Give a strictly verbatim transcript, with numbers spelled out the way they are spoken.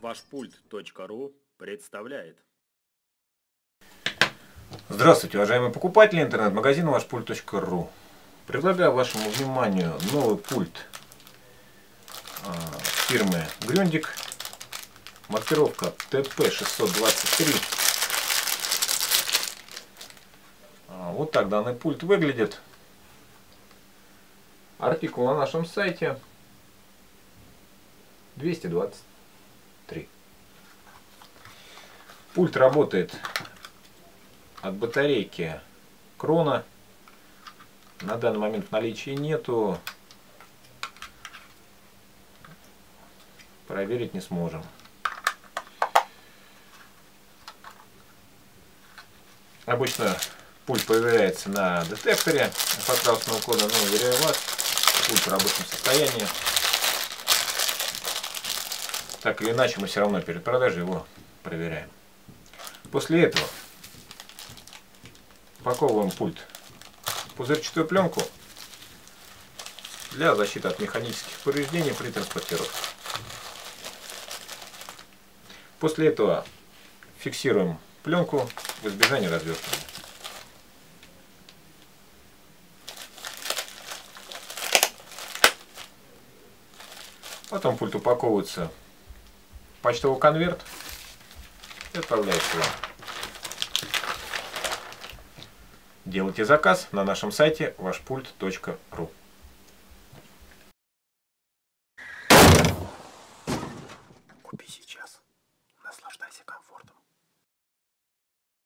Вашпульт точка ру представляет. Здравствуйте, уважаемые покупатели интернет-магазина Вашпульт точка ру. Предлагаю вашему вниманию новый пульт фирмы Grundig. Маркировка Т П шестьсот двадцать три. Вот так данный пульт выглядит. Артикул на нашем сайте двести двадцать три. Пульт работает от батарейки Крона. На данный момент в наличии нету. Проверить не сможем. Обычно пульт появляется на детекторе инфракрасного кода, но уверяю вас, пульт в рабочем состоянии. Так или иначе, мы все равно перед продажей его проверяем. После этого упаковываем пульт в пузырчатую пленку для защиты от механических повреждений при транспортировке. После этого фиксируем пленку в избежание развертывания. Потом пульт упаковывается в почтовый конверт и отправляется вам. Делайте заказ на нашем сайте вашпульт точка ру.